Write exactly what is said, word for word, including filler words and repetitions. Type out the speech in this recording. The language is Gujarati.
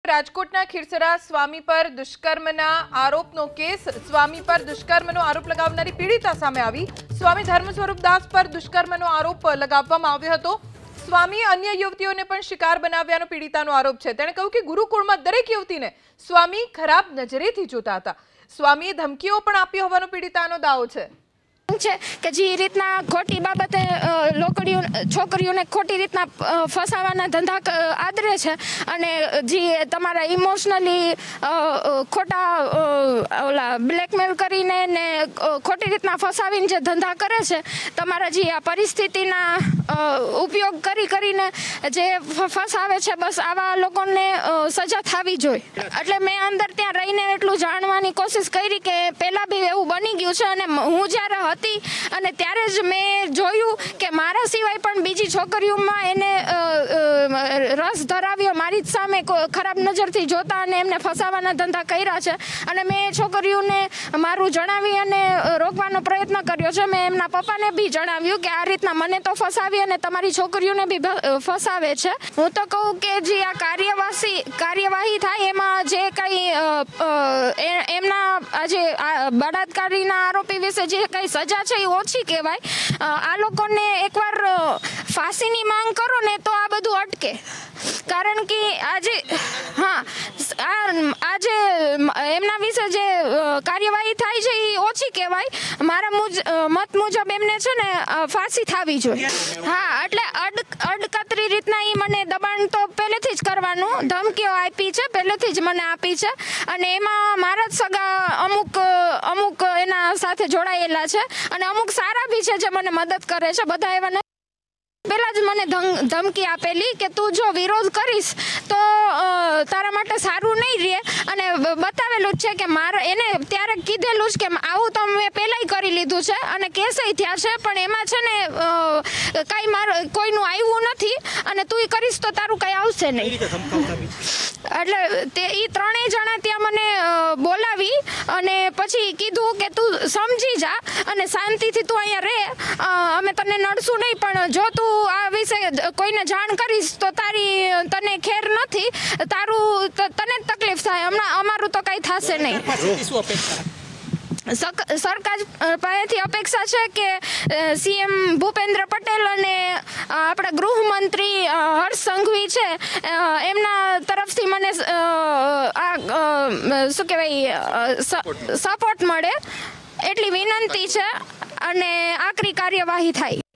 રાજકોટના ખીરસરા સ્વામી પર દુષ્કર્મના આરોપનો કેસ સ્વામી પર દુષ્કર્મનો આરોપ લગાવનારી પીડિતા સામે આવી। સ્વામી ધર્મ સ્વરૂપદાસ પર દુષ્કર્મનો આરોપ લગાવવામાં આવ્યો હતો। સ્વામી અન્ય યુવતીઓને પણ શિકાર બનાવ્યાનો પીડિતાનો આરોપ છે। તેણે કહ્યું કે ગુરુકુળમાં દરેક યુવતીને સ્વામી ખરાબ નજરેથી જોતા હતા। સ્વામીએ ધમકીઓ પણ આપી હોવાનો પીડિતાનો દાવો છે। છે કે જે રીતના ખોટી બાબતે લોકોડીઓ છોકરીઓને ખોટી રીતના ફસાવાના ધંધા આદરે છે અને જે તમારા ઇમોશનલી ખોટા ઓલા બ્લેકમેલ કરીને ને ખોટી રીતના ફસાવીને જે ધંધા કરે છે, તમારા જે આ પરિસ્થિતિના ઉપયોગ કરી કરીને જે ફસાવે છે, બસ આવા લોકોને સજા થવી જોઈએ। એટલે મેં અંદર ત્યાં રહીને એટલું જાણવાની કોશિશ કરી કે પહેલાં બી એવું બની ગયું છે અને હું જ્યારે અને ત્યારે જ મેં જોયું કે મારા સિવાય પણ બીજી છોકરીઓમાં એને રસ ધરાવ્યો, મારી જ સામે ખરાબ નજરથી જોતા અને એમને ફસાવાના ધંધા કર્યા છે અને મેં છોકરીઓને મારું જણાવી અને રોકવાનો પ્રયત્ન કર્યો છે। મેં એમના પપ્પાને બી જણાવ્યું કે આ રીતના મને તો ફસાવી અને તમારી છોકરીઓને બી ફસાવે છે। હું તો કહું કે જે આ કાર્યવાહી કાર્યવાહી થાય એમાં જે કંઈ એમના આજે બળાત્કારીના આરોપી વિશે જે કંઈ સજા છે એ ઓછી કહેવાય। આ લોકોને એકવાર ફાંસીની માંગ કરો ને તો આ બધું અટકે, કારણ કે આજે હા આજે એમના વિશે જે કાર્યવાહી થાય છે એ ઓછી કહેવાય। મારા મુજ મત મુજબ એમને છે ને ફાંસી થવી જોઈએ। હા, એટલે અડ અડકતરી રીતના એ મને દબાણ તો પહેલેથી જ કરવાનું ધમકીઓ આપી છે, પહેલેથી જ મને આપી છે અને એમાં મારા જ સગા અમુક અમુક એના સાથે જોડાયેલા છે અને અમુક સારા બી છે જે મને મદદ કરે છે। બધા એવા પહેલાં જ મને ધમકી આપેલી કે તું જો વિરોધ કરીશ તો તારા માટે સારું નહીં રહે અને બતાવેલું જ છે કે મારે એને ત્યારે કીધેલું જ કે આવું તો મેં પહેલાંય કરી લીધું છે અને કેસેય થયા છે, પણ એમાં છે ને કાંઈ મારું કોઈનું આવ્યું નથી અને તું કરીશ તો તારું કંઈ આવશે નહીં। એટલે તે એ ત્રણેય જણા ત્યાં મને બોલાવી અને પછી કીધું કે તું સમજી જા અને શાંતિથી તું અહીંયા રહે, અમે તને નડશું નહીં, પણ જો તું આ વિશે કોઈને જાણ કરીશ તો તારી તને ખેર નથી, તારું તને જ તકલીફ થાય, હમણાં અમારું તો કંઈ થશે નહીં। સરકાર પાસેથી અપેક્ષા છે કે સીએમ ભૂપેન્દ્ર પટેલ અને આપણા ગૃહમંત્રી હર્ષ સંઘવી છે એમના તરફથી મને આ શું કહેવાય સપોર્ટ મળે એટલી વિનંતી છે અને આકરી કાર્યવાહી થાય।